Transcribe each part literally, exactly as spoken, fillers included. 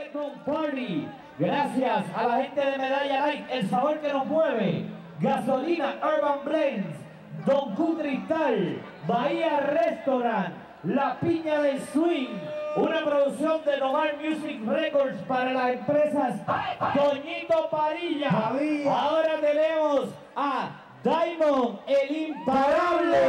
Reggaeton Party. Gracias a la gente de Medalla Light, el sabor que nos mueve. Gasolina Urban Blends, Don Q Cristal, Bahía Restaurant, La Piña del Swing. Una producción de Nomar Music Records para las empresas Toñito Padilla. Padilla. Ahora tenemos a Diamond, el imparable.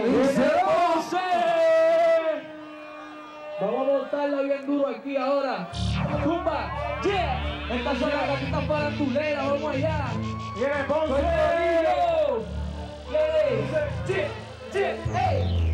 Vamos a montarla bien duro aquí ahora. ¡Tumba! ¡Yeah! Estas son las gatitas faranduleras, vamos allá. ¡Viene Ponce! ¡Yeah! ¡Yeah! ¡Ey!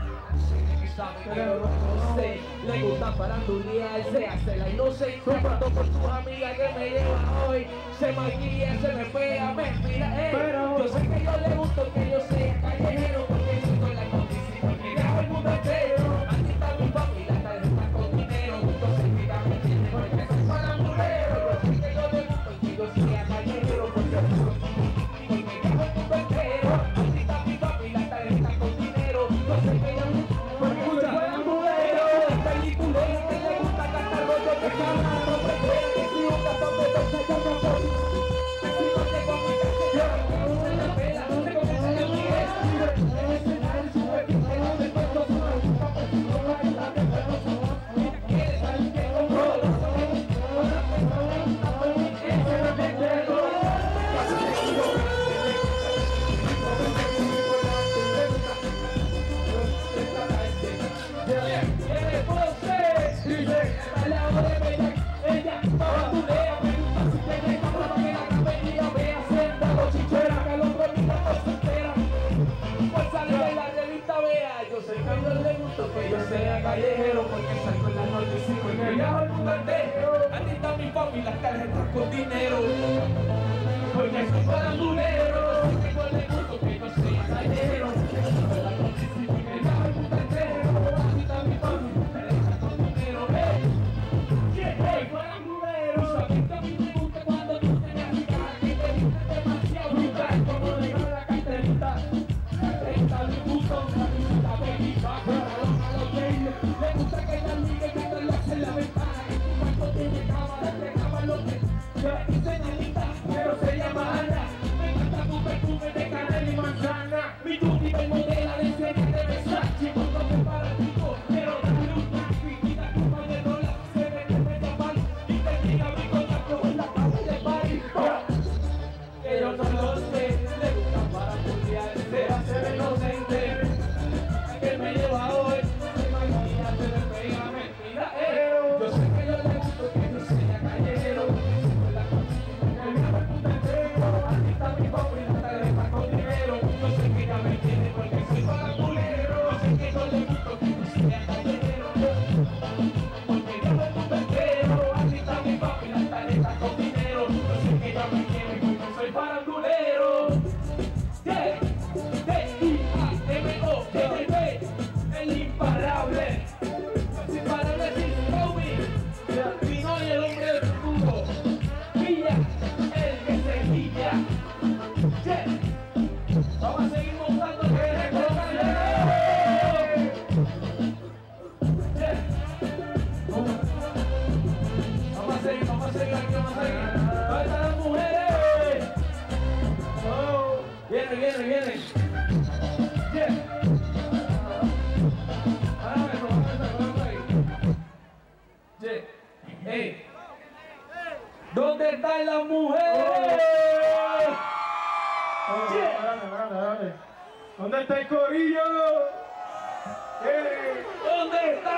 Le gusta farandulear, se hace la inocente. Cuando por tus amigas que me llevan hoy, se maquilla, se me pega, me mira, ey. Yo sé que yo le gusto que yo sea callejero, porque yo soy la noticia, porque viajo el mundo entero. Aquí está mi familia, tal vez está con dinero. Entonces mira, me entiende, porque soy farandulero. Yo sé que yo le gusto que yo sea callejero, porque porque viajo el mundo entero. Aquí está mi familia, tal vez está con dinero. Yo sé que yo callejero, porque salgo en la noche y sigo en el viajo al mundo entero. Aquí está mi papi, las tarjetas con dinero, porque soy farandulero. Que yo le gusto que yo sea callejero, porque salgo en la noche y sigo en el viajo al mundo entero. Aquí está mi papi, las tarjetas con dinero. Hey, hey, farandulero. Sabes que a mí me gusta cuando tú te me agitas, que te vistes demasiado brutal, como dejar la carterita. Carterita de puto, carterita baby, baja. Le gusta que la liga que te lo hace en la ventana, que tu cuarto tiene cámara, te graban lo que yo hice Nanita, pero se llama Ana. Me encanta tu perfume de canela y manzana. Mi tuti me modela de serie de Versace, cuando te para el pico, pero dale un taxi, quita tu pan de rola, se ve que me llaman y te diga mi contacto en la calle de París. Que yo no lo sé, le gusta para pulsear, se hace el inocente, que me lleva hoy. Yo sé que yo le gusto que yo sea callejero, aquí está mi papi, la tarjeta con dinero. Yo sé que ella me entiende porque soy farandulero. Yo sé que yo le gusto que yo sea callejero, porque viajo el mundo entero. Aquí está mi papi, la tarjeta con dinero. Yo sé que ella me entiende porque soy farandulero. Yeah, D I A M O T T, el imparable. Vamos a seguir montando el reggaetón. Vamos a seguir, vamos a seguir aquí, vamos a seguir. ¿Dónde están las mujeres? Oh, viene, viene, viene. Yeah. Ahora eso, vamos a eso, vamos ahí. Yeah. Hey. ¿Dónde están las mujeres? ¿Dónde está el corillo? ¿Dónde está